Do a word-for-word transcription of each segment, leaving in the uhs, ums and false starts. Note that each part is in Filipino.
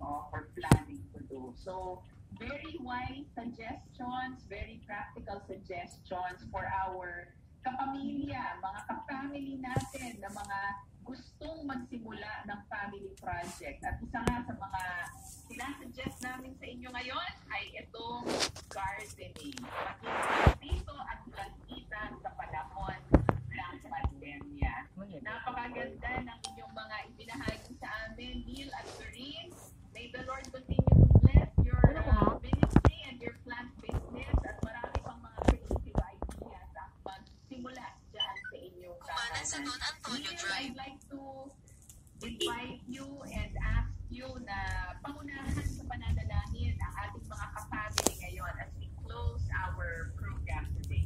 of or planning to do. So, very wise suggestions, very practical suggestions for our kapamilya, mga ka-family natin na mga gustong magsimula ng family project. At isa nga sa mga sinasuggest namin sa inyo ngayon ay itong gardening. Makikita dito at plantita sa panahon ng pandemya. Napakaganda ng inyong mga ibinahagi sa amin, Neil at Doreen. May the Lord continue to bless your uh, ministry and your plant business at marami pang mga creative ideas ang magsimula dyan sa inyong Kumanan sa Don Antonio Neil, Drive. I'd like to invite you and ask you na pangunahan sa pananalangin ang ating mga ka-family ngayon as we close our program today.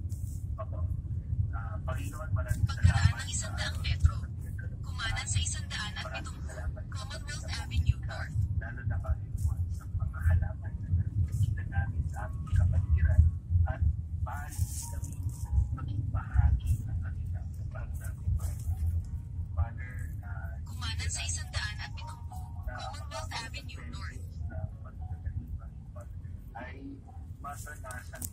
Uh, Panginoon, maraming Pagkaraan salamat. ng isang daang metro, kumanan sa isang daan at pitong Commonwealth Avenue North. Lalo na Panginoon sa mga halaman na nakikita namin sa aming kapaligiran at paano kami maging bahagi ng kanilang pagkakumpay. Father, uh, Kumanan sa isang daan at pitong Commonwealth Avenue North. na pagkakalipan ay masanasan